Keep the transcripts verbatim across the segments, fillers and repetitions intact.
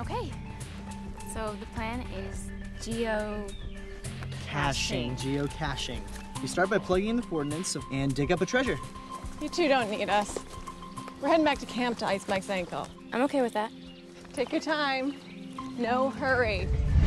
Okay. So the plan is geo... Caching. Geocaching. You start by plugging in the coordinates of, and dig up a treasure. You two don't need us. We're heading back to camp to ice Mike's ankle. I'm okay with that. Take your time. No hurry.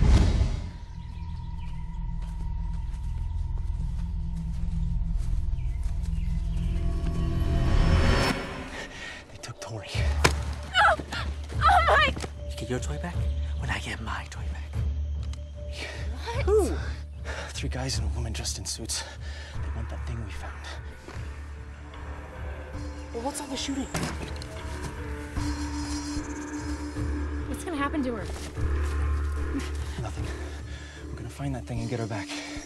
They took Tori. Oh! Oh my! You get your toy back when I get my toy back. What? Who? Three guys and a woman dressed in suits. They want that thing we found. Well, what's all the shooting? What's gonna happen to her? Nothing. We're gonna find that thing and get her back.